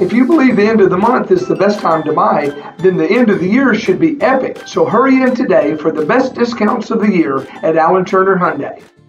If you believe the end of the month is the best time to buy, then the end of the year should be epic. So hurry in today for the best discounts of the year at Allen Turner Hyundai.